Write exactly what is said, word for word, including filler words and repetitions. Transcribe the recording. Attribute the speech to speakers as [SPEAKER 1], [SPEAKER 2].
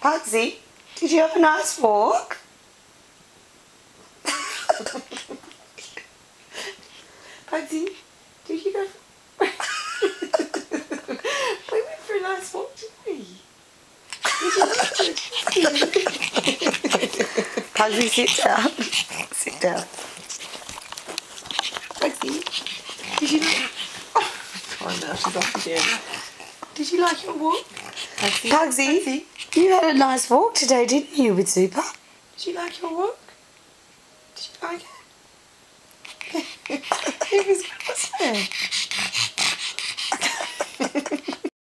[SPEAKER 1] Pugsy, did you have a nice walk? Pugsy, did you go for... We went for a nice walk, didn't we? Did you like it? Pugsy, sit down. Sit down. Pugsy, did you like... Oh, now she's off again. Did you like your walk? Pugsy, Pugsy, Pugsy, you had a nice walk today, didn't you, with Super? Did you like your walk? Did you like it? It was good, wasn't it?